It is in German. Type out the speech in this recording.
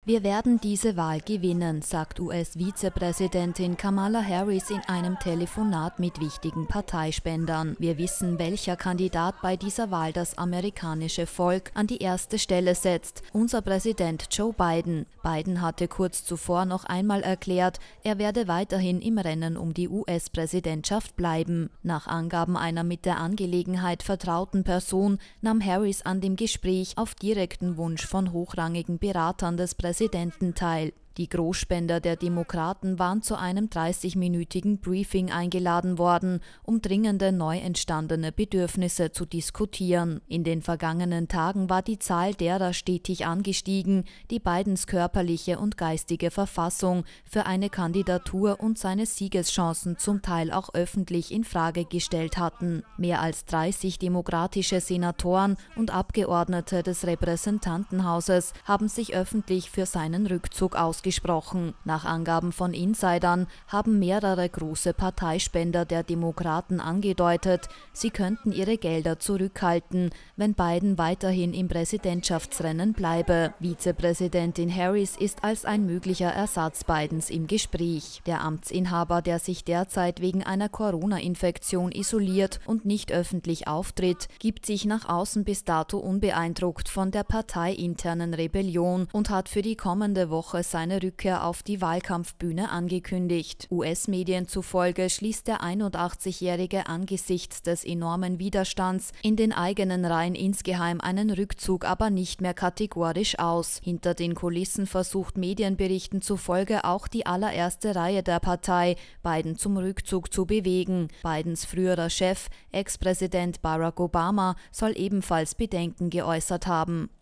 Wir werden diese Wahl gewinnen, sagt US-Vizepräsidentin Kamala Harris in einem Telefonat mit wichtigen Parteispendern. Wir wissen, welcher Kandidat bei dieser Wahl das amerikanische Volk an die erste Stelle setzt. Unser Präsident Joe Biden. Biden hatte kurz zuvor noch einmal erklärt, er werde weiterhin im Rennen um die US-Präsidentschaft bleiben. Nach Angaben einer mit der Angelegenheit vertrauten Person nahm Harris an dem Gespräch auf direkten Wunsch von hochrangigen Beratern des Präsidenten teil. Die Großspender der Demokraten waren zu einem 30-minütigen Briefing eingeladen worden, um dringende neu entstandene Bedürfnisse zu diskutieren. In den vergangenen Tagen war die Zahl derer stetig angestiegen, die Bidens körperliche und geistige Verfassung für eine Kandidatur und seine Siegeschancen zum Teil auch öffentlich in Frage gestellt hatten. Mehr als 30 demokratische Senatoren und Abgeordnete des Repräsentantenhauses haben sich öffentlich für seinen Rückzug ausgesprochen. Nach Angaben von Insidern haben mehrere große Parteispender der Demokraten angedeutet, sie könnten ihre Gelder zurückhalten, wenn Biden weiterhin im Präsidentschaftsrennen bleibe. Vizepräsidentin Harris ist als ein möglicher Ersatz Bidens im Gespräch. Der Amtsinhaber, der sich derzeit wegen einer Corona-Infektion isoliert und nicht öffentlich auftritt, gibt sich nach außen bis dato unbeeindruckt von der parteiinternen Rebellion und hat für die kommende Woche seine Rückkehr auf die Wahlkampfbühne angekündigt. US-Medien zufolge schließt der 81-Jährige angesichts des enormen Widerstands in den eigenen Reihen insgeheim einen Rückzug aber nicht mehr kategorisch aus. Hinter den Kulissen versucht Medienberichten zufolge auch die allererste Reihe der Partei, Biden zum Rückzug zu bewegen. Bidens früherer Chef, Ex-Präsident Barack Obama, soll ebenfalls Bedenken geäußert haben.